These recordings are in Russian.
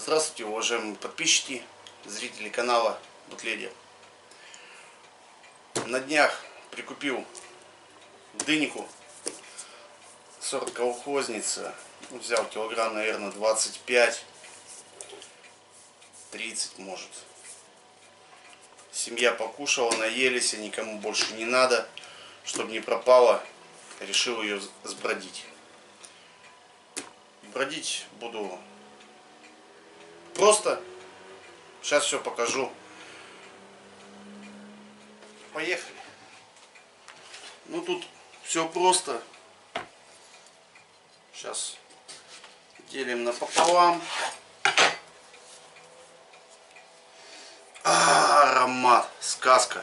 Здравствуйте, уважаемые подписчики, зрители канала Бутледия. На днях прикупил дыньку, сорт колхозница. Взял килограмм, наверное, 25-30 может. Семья покушала, наелись, и никому больше не надо. Чтобы не пропало, решил ее сбродить. Бродить буду просто. Сейчас все покажу. Поехали. Ну тут все просто. Сейчас делим напополам. Аромат, сказка.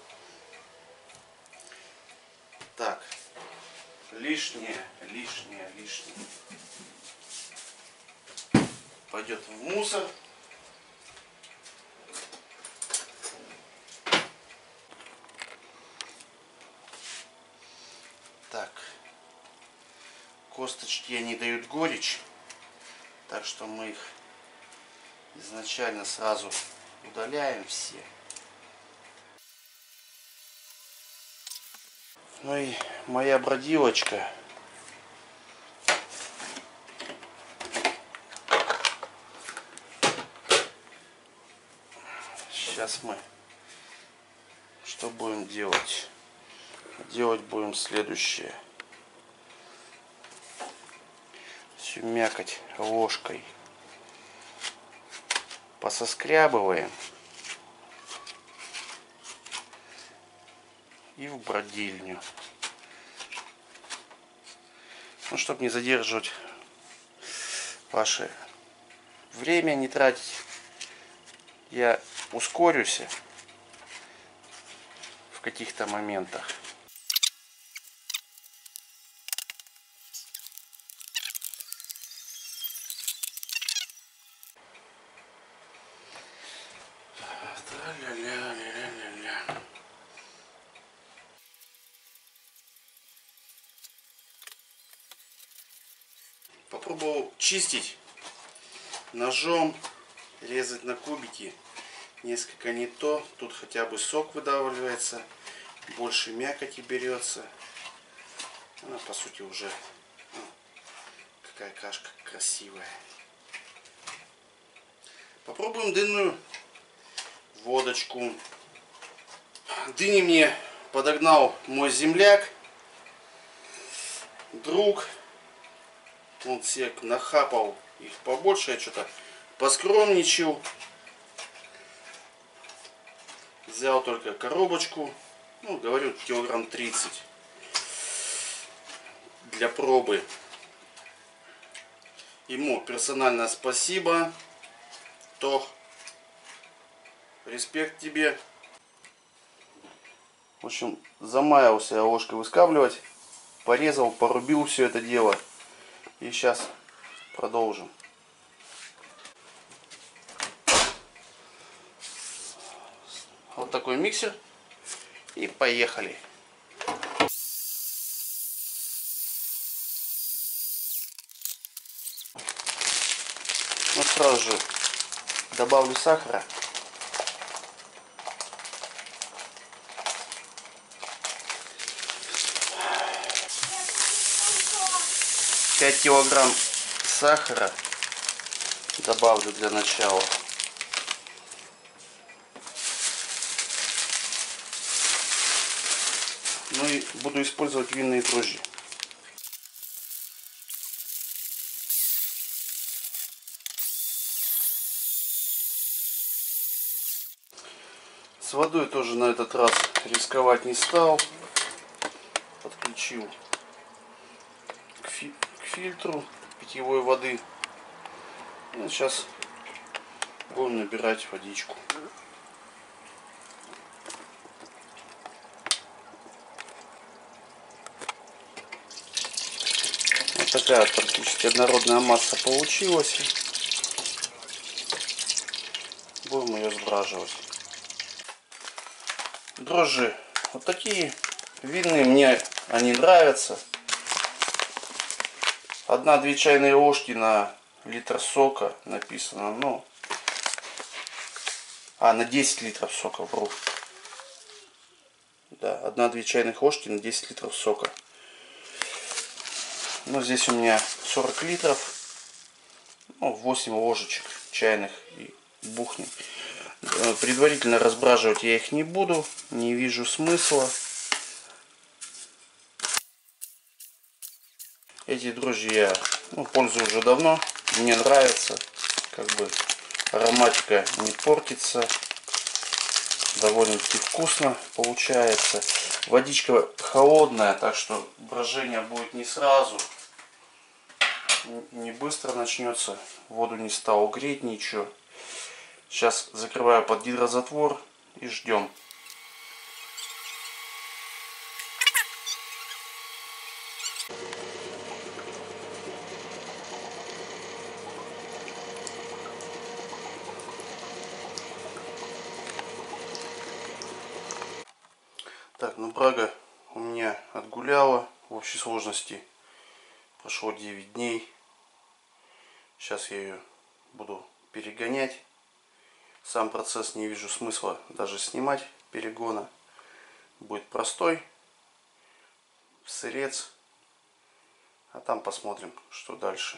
Так, лишнее пойдет в мусор. Так, косточки они дают горечь, так что мы их изначально сразу удаляем все. Ну и моя бродилочка. Сейчас мы что будем делать? Делать будем следующее. Всю мякоть ложкой пососкрябываем и в бродильню. Ну, чтобы не задерживать ваше время, не тратить, я ускорюсь в каких-то моментах. Попробовал чистить ножом, резать на кубики. Несколько не то. Тут хотя бы сок выдавливается, больше мякоти берется. Она по сути уже какая кашка красивая. Попробуем дынную водочку. Дыни мне подогнал мой земляк, друг. Он себе нахапал их побольше, я что-то поскромничал. Взял только коробочку, ну, говорю, килограмм 30 для пробы. Ему персональное спасибо. Тох, респект тебе. В общем, замаялся я ложкой выскабливать. Порезал, порубил все это дело. И сейчас продолжим. Вот такой миксер. И поехали. Ну, сразу же добавлю сахара. Пять килограмм сахара добавлю для начала. Ну и буду использовать винные дрожжи. С водой тоже на этот раз рисковать не стал. Подключил к фильтру питьевой воды. И сейчас будем набирать водичку. Вот такая вот практически однородная масса получилась. Будем ее сбраживать. Дрожжи вот такие винные, мне они нравятся. 1-2 чайные ложки на литр сока написано, ну, на 10 литров сока, вру. Да, 1-2 чайных ложки на 10 литров сока. Ну, здесь у меня 40 литров, ну, 8 ложечек чайных и бухнет. Предварительно разбраживать я их не буду, не вижу смысла. Эти дрожжи я пользую уже давно, мне нравится, как бы ароматика не портится, довольно-таки вкусно получается. Водичка холодная, так что брожение будет не сразу, не быстро начнется, воду не стал греть, ничего. Сейчас закрываю под гидрозатвор и ждем. Так, ну брага у меня отгуляла. В общей сложности прошло 9 дней. Сейчас я ее буду перегонять. Сам процесс не вижу смысла даже снимать перегона. Будет простой. В сырец. А там посмотрим, что дальше.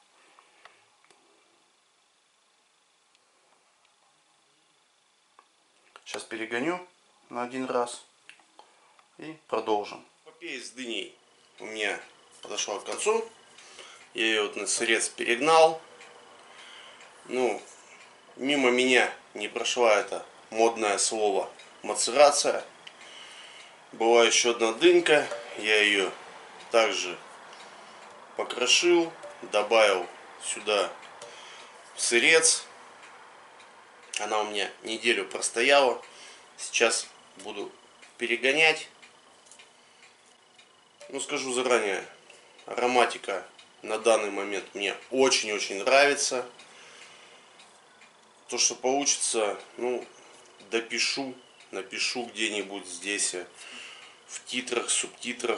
Сейчас перегоню на один раз. И продолжим. Эпопея с дыней у меня подошла к концу. Я ее вот на сырец перегнал. Ну, мимо меня не прошла это модное слово мацерация. Была еще одна дынька. Я ее также покрошил. Добавил сюда сырец. Она у меня неделю простояла. Сейчас буду перегонять. Ну, скажу заранее, ароматика на данный момент мне очень-очень нравится. То, что получится, ну, допишу, напишу где-нибудь здесь в титрах, субтитрах.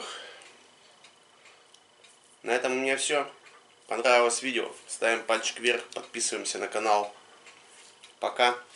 На этом у меня все. Понравилось видео? Ставим пальчик вверх, подписываемся на канал. Пока.